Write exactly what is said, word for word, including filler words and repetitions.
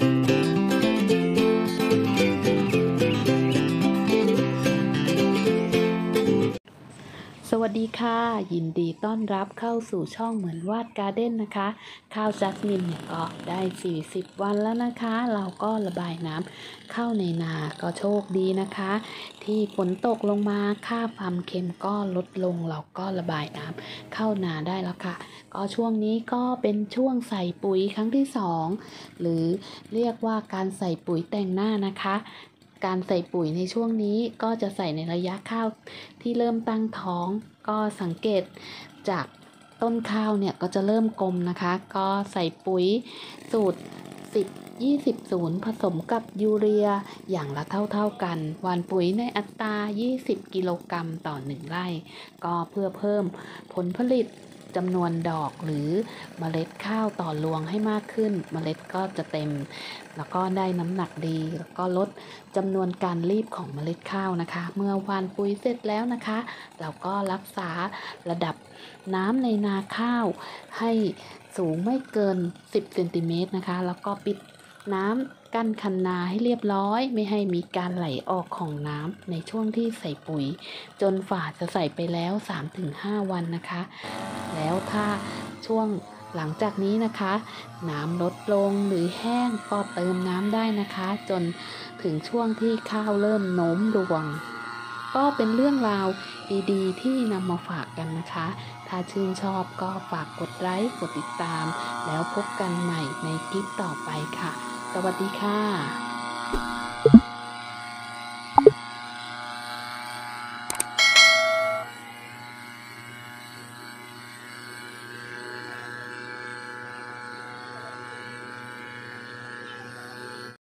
สวัสดีค่ะยินดีต้อนรับเข้าสู่ช่องเหมือนวาดการ์เด้นนะคะข้าวจัสมินเนี่ยก็ได้สี่สิบวันแล้วนะคะเราก็ระบายน้ำเข้าในนาก็โชคดีนะคะที่ฝนตกลงมาค่าความเค็มก็ลดลงเราก็ระบายน้ำเข้านาได้แล้วค่ะก็ช่วงนี้ก็เป็นช่วงใส่ปุ๋ยครั้งที่สองหรือเรียกว่าการใส่ปุ๋ยแต่งหน้านะคะการใส่ปุ๋ยในช่วงนี้ก็จะใส่ในระยะข้าวที่เริ่มตั้งท้องก็สังเกตจากต้นข้าวเนี่ยก็จะเริ่มกลมนะคะก็ใส่ปุ๋ยสูตรสิบ ยี่สิบ ศูนย์ผสมกับยูเรียอย่างละเท่าๆกันหว่านปุ๋ยในอัตรายี่สิบกิโลกรัมต่อหนึ่งไร่ก็เพื่อเพิ่มผลผลิตจำนวนดอกหรือเมล็ดข้าวต่อรวงให้มากขึ้นเมล็ดก็จะเต็มแล้วก็ได้น้ำหนักดีแล้วก็ลดจำนวนการรีบของเมล็ดข้าวนะคะเมื่อหว่านปุ๋ยเสร็จแล้วนะคะเราก็รักษาระดับน้ำในนาข้าวให้สูงไม่เกินสิบเซนติเมตรนะคะแล้วก็ปิดน้ำกั้นคันนาให้เรียบร้อยไม่ให้มีการไหลออกของน้ำในช่วงที่ใส่ปุ๋ยจนฝ่าจะใส่ไปแล้ว สามถึงห้า วันนะคะแล้วถ้าช่วงหลังจากนี้นะคะน้ำลดลงหรือแห้งก็เติมน้ำได้นะคะจนถึงช่วงที่ข้าวเริ่มโน้มรวงก็เป็นเรื่องราวดีๆที่นำมาฝากกันนะคะถ้าชื่นชอบก็ฝากกดไลค์กดติดตามแล้วพบกันใหม่ในคลิปต่อไปค่ะสวัสดีค่ะ